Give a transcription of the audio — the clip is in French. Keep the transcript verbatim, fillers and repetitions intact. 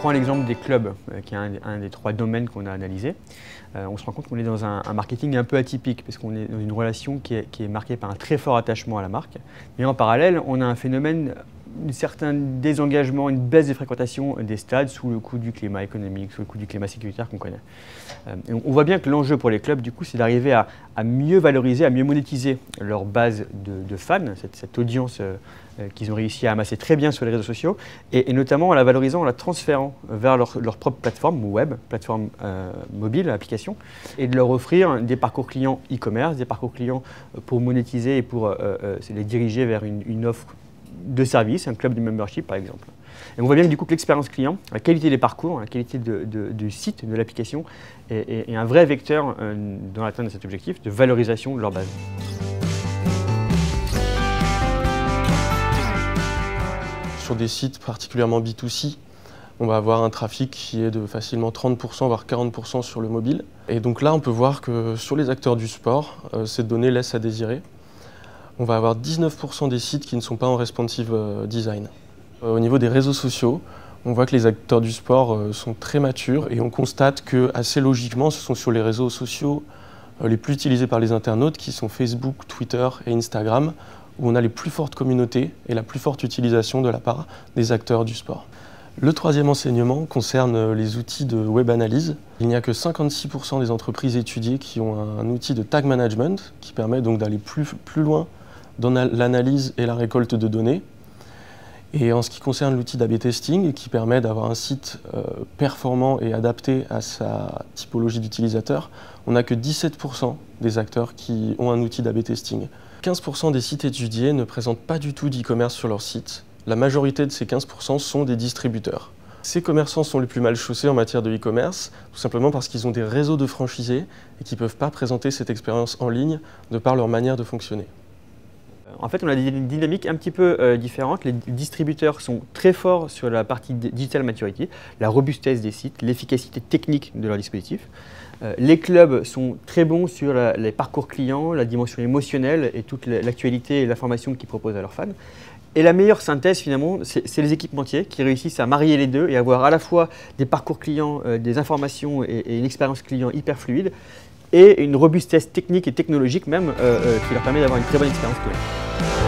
prend l'exemple des clubs, euh, qui est un, un des trois domaines qu'on a analysés, euh, on se rend compte qu'on est dans un, un marketing un peu atypique, parce qu'on est dans une relation qui est, qui est marquée par un très fort attachement à la marque. Mais en parallèle, on a un phénomène, un certain désengagement, une baisse des fréquentations des stades sous le coup du climat économique, sous le coup du climat sécuritaire qu'on connaît. Euh, et on, on voit bien que l'enjeu pour les clubs, du coup, c'est d'arriver à, à mieux valoriser, à mieux monétiser leur base de, de fans, cette, cette audience euh, qu'ils ont réussi à amasser très bien sur les réseaux sociaux, et, et notamment en la valorisant, en la transférant vers leur, leur propre plateforme web, plateforme euh, mobile, application, et de leur offrir des parcours clients e-commerce, des parcours clients pour monétiser et pour euh, euh, les diriger vers une, une offre de service, un club de membership par exemple. Et on voit bien que du coup que l'expérience client, la qualité des parcours, la qualité de, de, du site, de l'application, est, est, est un vrai vecteur euh, dans l'atteinte de cet objectif de valorisation de leur base. Sur des sites particulièrement B deux C, on va avoir un trafic qui est de facilement trente pour cent voire quarante pour cent sur le mobile. Et donc là, on peut voir que sur les acteurs du sport, euh, cette donnée laisse à désirer. On va avoir dix-neuf pour cent des sites qui ne sont pas en responsive euh, design. Euh, au niveau des réseaux sociaux, on voit que les acteurs du sport euh, sont très matures et on constate que, assez logiquement, ce sont sur les réseaux sociaux euh, les plus utilisés par les internautes qui sont Facebook, Twitter et Instagram, où on a les plus fortes communautés et la plus forte utilisation de la part des acteurs du sport. Le troisième enseignement concerne les outils de web analyse. Il n'y a que cinquante-six pour cent des entreprises étudiées qui ont un outil de tag management qui permet donc d'aller plus, plus loin dans l'analyse et la récolte de données. Et en ce qui concerne l'outil d'A B testing, qui permet d'avoir un site euh, performant et adapté à sa typologie d'utilisateur, on n'a que dix-sept pour cent des acteurs qui ont un outil d'A B testing. quinze pour cent des sites étudiés ne présentent pas du tout d'e-commerce sur leur site. La majorité de ces quinze pour cent sont des distributeurs. Ces commerçants sont les plus mal chaussés en matière de e-commerce, tout simplement parce qu'ils ont des réseaux de franchisés et qui ne peuvent pas présenter cette expérience en ligne de par leur manière de fonctionner. En fait, on a des dynamiques un petit peu euh, différentes. Les distributeurs sont très forts sur la partie digital maturity, la robustesse des sites, l'efficacité technique de leur dispositif. Euh, les clubs sont très bons sur la, les parcours clients, la dimension émotionnelle et toute l'actualité et l'information qu'ils proposent à leurs fans. Et la meilleure synthèse, finalement, c'est les équipementiers qui réussissent à marier les deux et avoir à la fois des parcours clients, euh, des informations et, et une expérience client hyper fluide et une robustesse technique et technologique même euh, euh, qui leur permet d'avoir une très bonne expérience client.